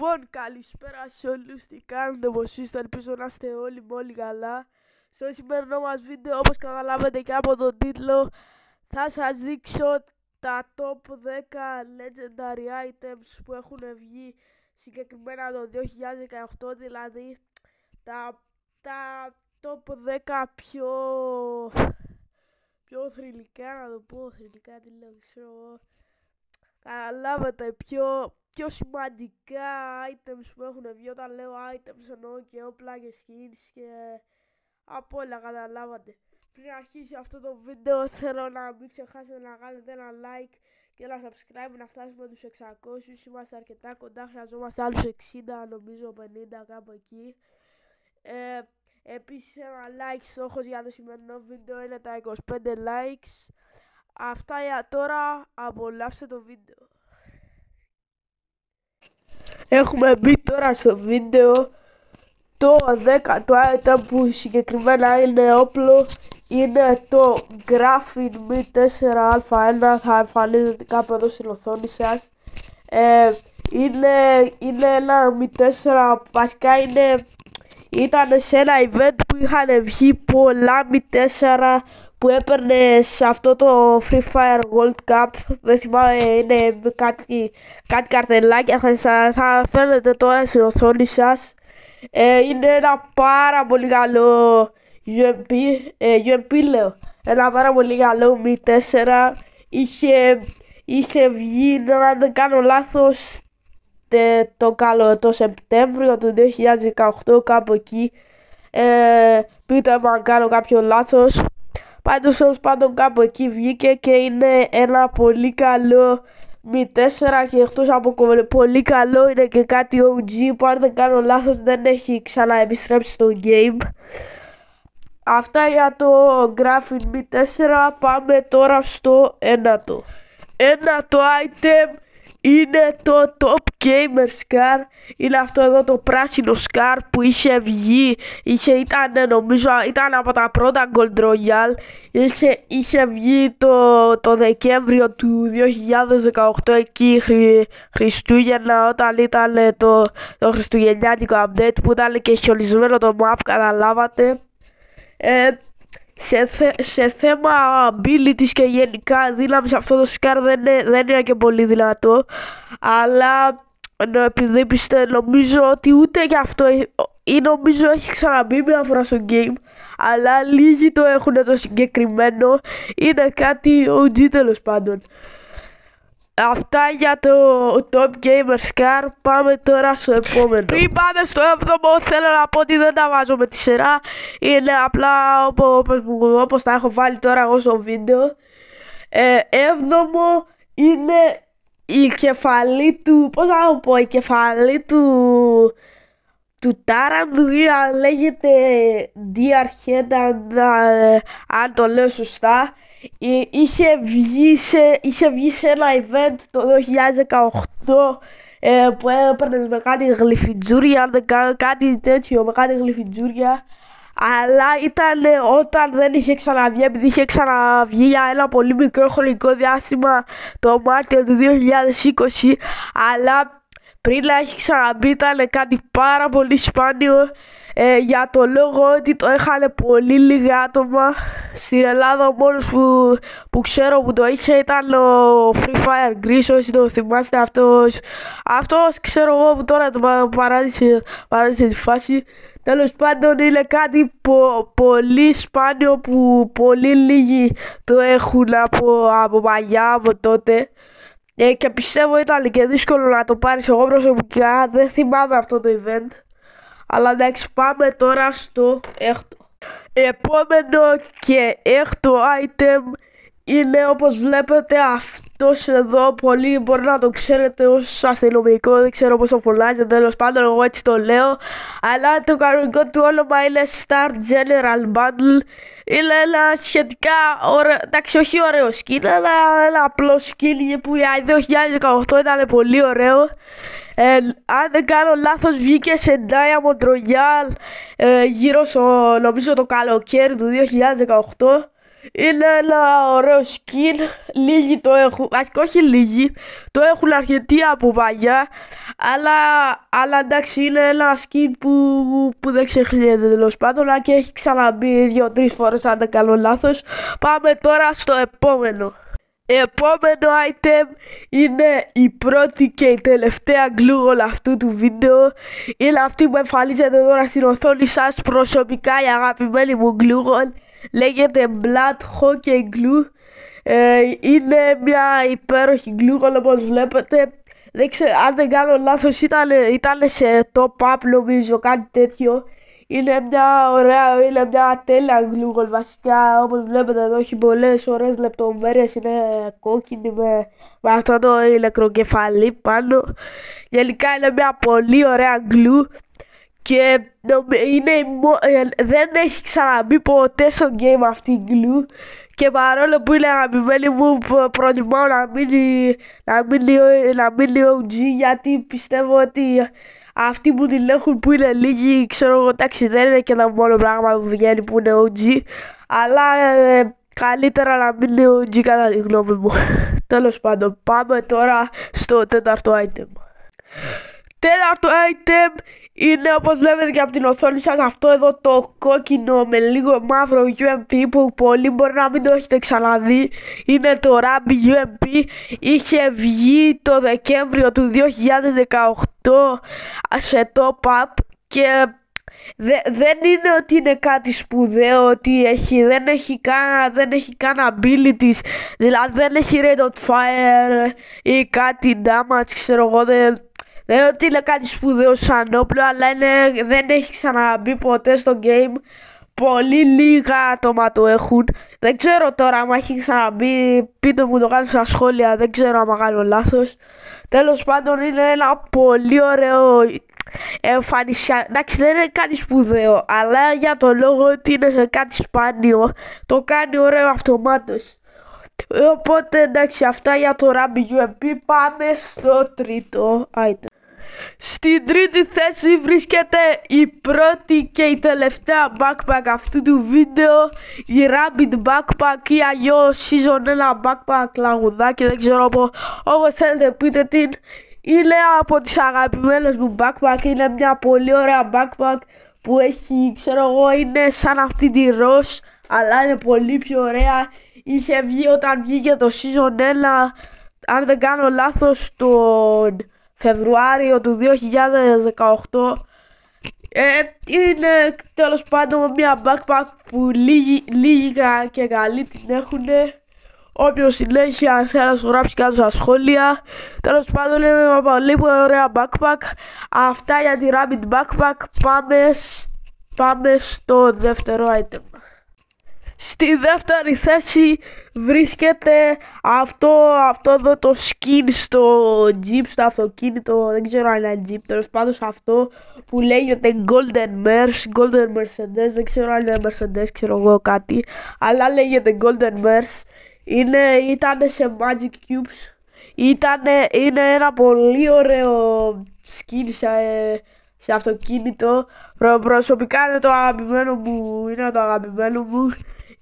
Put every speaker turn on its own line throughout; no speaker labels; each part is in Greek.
Λοιπόν, καλησπέρα σε όλους, τι κάνετε, πως είστε, ελπίζω να είστε όλοι καλά. Στο σημερινό μας βίντεο, όπως καταλάβετε και από τον τίτλο, θα σας δείξω τα top 10 legendary items που έχουν βγει συγκεκριμένα το 2018, δηλαδή τα top 10 πιο θρυλικά, να το πω, θρυλικά τι λέω, ξέρω εγώ. Καταλάβατε, πιο σημαντικά items που έχουν βγει. Όταν λέω items εννοώ και όπλα και skins και από όλα, καταλάβατε. Πριν αρχίσει αυτό το βίντεο θέλω να μην ξεχάσετε να κάνετε ένα like και ένα subscribe, να φτάσουμε τους 600. Είμαστε αρκετά κοντά, χρειαζόμαστε άλλους 60, νομίζω 50 κάπου εκεί. Επίσης ένα like στόχος για το σημερινό βίντεο είναι τα 25 likes. Αυτά για τώρα, απολαύστε το βίντεο. Έχουμε μπει τώρα στο βίντεο. Το 10ο item που συγκεκριμένα είναι όπλο είναι το Graphene Mi4A1. Θα εμφανίζεται κάπου εδώ στην οθόνη σας. Είναι ένα Mi4, βασικά ήταν σε ένα event που είχαν βγει πολλά Mi4 που έπαιρνε σε αυτό το Free Fire World Cup. Δεν θυμάμαι, είναι κάτι καρτελάκια, θα φαίνεται τώρα στην οθόνη σας. Είναι ένα πάρα πολύ καλό UMP λέω, ένα πάρα πολύ καλό Mi4. Είχε βγει, αν δεν κάνω λάθος, το Σεπτέμβριο του 2018, κάπου εκεί. Πείτε μου αν κάνω κάποιο λάθος. Πάντως κάπου εκεί βγήκε και είναι ένα πολύ καλό Mi4 και εκτός από πολύ καλό είναι και κάτι OG που αν δεν κάνω λάθος δεν έχει ξαναεπιστρέψει στο game. Αυτά για το Graphene Mi4. Πάμε τώρα στο ένατο. Ένατο item είναι το Top Gamer Scar. Είναι αυτό εδώ το πράσινο Scar που είχε βγει. Νομίζω ήταν από τα πρώτα Gold Royale. Είχε βγει το Δεκέμβριο του 2018 εκεί Χριστούγεννα, όταν ήταν το χριστουγεννιάτικο update που ήταν και χιονισμένο το map, καταλάβατε. Σε θέμα abilities και γενικά δύναμη αυτό το Scar δεν είναι και πολύ δυνατό, αλλά επειδή νομίζω ότι ούτε και αυτό νομίζω έχει ξαναμπεί μια φορά στο game, αλλά λίγοι το έχουν το συγκεκριμένο, είναι κάτι OG τέλος πάντων. Αυτά για το Top Gamer Scar. Πάμε τώρα στο επόμενο. Πριν πάμε στο 7ο, θέλω να πω ότι δεν τα βάζω με τη σειρά. Είναι απλά όπως τα έχω βάλει τώρα εγώ στο βίντεο. 7ο είναι η κεφαλή του, πώς θα το πω, η κεφαλή του Τάραντου, ή αν λέγεται Dear Head, αν το λέω σωστά. Είχε βγει σε ένα event το 2018 που έπαιρνες με κάτι γλυφιτζούρια, κάτι τέτοιο, με κάτι γλυφιτζούρια. Αλλά ήταν όταν δεν είχε ξαναβγεί, επειδή είχε ξαναβγεί για ένα πολύ μικρό χρονικό διάστημα το Μάρτιο του 2020, αλλά πριν να έχει ξαναμπεί ήταν κάτι πάρα πολύ σπάνιο, για το λόγο ότι το είχαν πολύ λίγα άτομα. Στην Ελλάδα ο μόνος που ξέρω που το είχε ήταν ο Free Fire Greece, όσοι το θυμάστε. Αυτός ξέρω εγώ που τώρα το παράδεισε τη φάση. Τέλος πάντων είναι κάτι πολύ σπάνιο που πολύ λίγοι το έχουν από παλιά, από τότε. Και πιστεύω ήταν και δύσκολο να το πάρεις. Εγώ προσωπικά δεν θυμάμαι αυτό το event. Αλλά εντάξει, πάμε τώρα στο 6ο. Επόμενο και 6ο item είναι, όπως βλέπετε, αυτός εδώ. Πολλοί μπορεί να το ξέρετε ως αστυνομικό, δεν ξέρω πώς το φωνάζετε, τέλος πάντων εγώ έτσι το λέω. Αλλά το κανονικό του όνομα είναι Star General Bundle. Είναι ένα σχετικά ωραίο, εντάξει όχι ωραίο skin, αλλά ένα απλό skin που για 2018 ήταν πολύ ωραίο. Αν δεν κάνω λάθος βγήκε σε Diamond Royale γύρω στο, νομίζω, το καλοκαίρι του 2018. Είναι ένα ωραίο skin. Λίγοι το έχουν, βασικά όχι λίγοι, το έχουν αρκετοί από παλιά. Αλλά εντάξει, είναι ένα skin που δεν ξεχνιέται τέλος πάντων. Αν και έχει ξαναμπεί 2-3 φορές, αν δεν κάνω λάθος. Πάμε τώρα στο επόμενο. Επόμενο item είναι η πρώτη και η τελευταία glue αυτού του βίντεο. Είναι αυτή που εμφανίζεται τώρα στην οθόνη σας. Προσωπικά η αγαπημένη μου glue. Λέγεται Blood Hockey Glue. Είναι μια υπέροχη glue όπως βλέπετε. Αν δεν κάνω λάθος ήταν σε top up νομίζω, κάτι τέτοιο. Είναι μια ωραία, είναι μια τέλεια glue βασικά. Όπως βλέπετε εδώ έχει πολλές ωραίες λεπτομέρειες. Είναι κόκκινη με αυτό το ηλεκτροκεφαλή πάνω. Γενικά είναι μια πολύ ωραία glue. Και δεν έχει ξαναμπεί ποτέ στο game αυτή η glue. Και παρόλο που είναι αγαπημένη μου, προτιμάω να μείνει OG, γιατί πιστεύω ότι αυτοί που την έχουν, που είναι λίγοι, ξέρω εγώ, εντάξει, δεν είναι και το μόνο πράγμα που βγαίνει που είναι OG, αλλά καλύτερα να μείνει OG κατά τη γνώμη μου. Τέλος πάντων, πάμε τώρα στο τέταρτο item. Τέταρτο item είναι, όπως βλέπετε και από την οθόνη σας, αυτό εδώ το κόκκινο με λίγο μαύρο UMP που πολλοί μπορεί να μην το έχετε ξαναδεί. Είναι το Rambi UMP. Είχε βγει το Δεκέμβριο του 2018 σε top up και δεν είναι ότι είναι κάτι σπουδαίο, ότι δεν έχει καν abilities, δηλαδή δεν έχει rate of fire ή κάτι damage, ξέρω εγώ, δεν είναι ότι είναι κάτι σπουδαίο σαν όπλο, αλλά δεν έχει ξαναμπεί ποτέ στο game. Πολύ λίγα άτομα το έχουν. Δεν ξέρω τώρα αν έχει ξαναμπεί, πείτε μου το κάτω στα σχόλια, δεν ξέρω αν κάνω λάθος. Τέλος πάντων είναι ένα πολύ ωραίο εμφανισιά. Εντάξει, δεν είναι κάτι σπουδαίο, αλλά για το λόγο ότι είναι σε κάτι σπάνιο, το κάνει ωραίο αυτομάτως. Οπότε εντάξει, αυτά για το Rambi UMP. Πάμε στο τρίτο item. Στην τρίτη θέση βρίσκεται η πρώτη και η τελευταία backpack αυτού του βίντεο, η Rabbit Backpack ή αλλιώς Season 1 Backpack λαγουδάκι, δεν ξέρω όπως θέλετε πείτε την. Είναι από τις αγαπημένες μου backpack, είναι μια πολύ ωραία backpack που έχει, ξέρω εγώ, είναι σαν αυτή τη ροζ, αλλά είναι πολύ πιο ωραία. Είχε βγει όταν βγήκε το Season 1, αν δεν κάνω λάθος, τον Φεβρουάριο του 2018. Είναι τέλος πάντων μια backpack που λίγοι και καλοί την έχουν. Όποιος την έχει, αν θέλει να σου γράψει κάτω στα σχόλια. Τέλος πάντων είναι μια πολύ ωραία backpack. Αυτά για τη Rabbit Backpack. Πάμε στο δεύτερο item. Στη δεύτερη θέση βρίσκεται αυτό εδώ το skin στο Jeep, στο αυτοκίνητο, δεν ξέρω αν είναι Jeep, τέλος πάντων αυτό που λέγεται Golden Mercedes, δεν ξέρω αν είναι Mercedes, ξέρω εγώ κάτι, αλλά λέγεται Golden Mercedes. Ήταν σε Magic Cubes, είναι ένα πολύ ωραίο skin σε αυτοκίνητο. Προσωπικά είναι το αγαπημένο μου.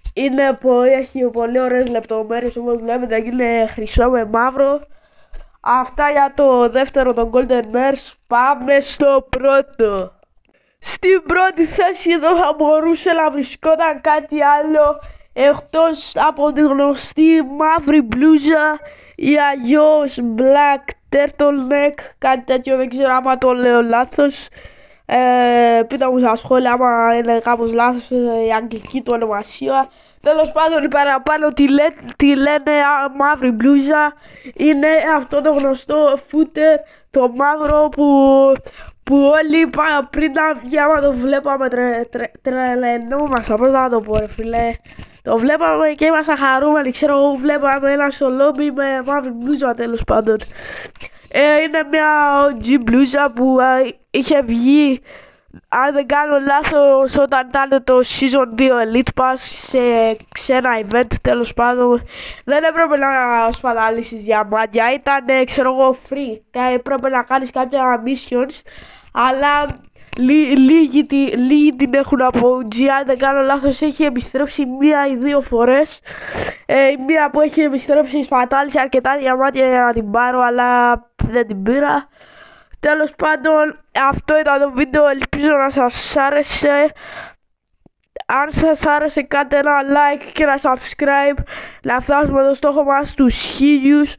Έχει πολύ ωραίες λεπτομέρειες, όπως βλέπετε, είναι χρυσό με μαύρο. Αυτά για το δεύτερο, το Golden Merce. Πάμε στο πρώτο. Στην πρώτη θέση εδώ θα μπορούσε να βρισκόταν κάτι άλλο εκτός από τη γνωστή μαύρη μπλούζα ή αλλιώς black turtleneck, κάτι τέτοιο, δεν ξέρω άμα το λέω λάθος. Πείτε μου στα σχόλια άμα είναι κάπως λάθος η αγγλική του ονομασία. Τέλος πάντων, παραπάνω τη λένε μαύρη μπλούζα. Είναι αυτό το γνωστό footer, το μαύρο που όλοι πριν να βγει, άμα το βλέπαμε τρελαινόμασταν, πώς να το πω ρε φίλε. Το βλέπαμε και ήμασταν χαρούμενοι, ξέρω εγώ, βλέπαμε ένα σολόμπι με μαύρη μπλούζα, τέλος πάντων. Είναι μια OG μπλούζα που είχε βγει, αν δεν κάνω λάθος, όταν ήταν το Season 2 Elite Pass σε ένα event, τέλος πάντων. Δεν έπρεπε να σπαταλήσεις διαμάντια, ήταν, ξέρω εγώ, free. Έπρεπε να κάνεις κάποια missions, αλλά Λίγοι την έχουν από OG, αν δεν κάνω λάθος έχει επιστρέψει 1 ή 2 φορές. Η μία που έχει επιστρέψει σπατάλησε αρκετά διαμάτια για να την πάρω, αλλά δεν την πήρα. Τέλος πάντων, αυτό ήταν το βίντεο, ελπίζω να σας άρεσε. Αν σας άρεσε κάντε ένα like και ένα subscribe, να φτάσουμε το στόχο μας στους 1000.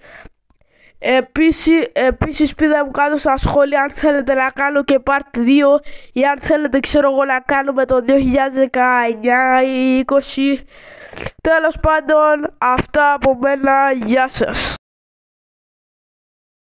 Επίσης πείτε μου κάτω στα σχόλια αν θέλετε να κάνω και part 2 ή αν θέλετε ξέρω εγώ να κάνουμε το 2019 ή 20. Τέλος πάντων, αυτά από μένα, γεια σας.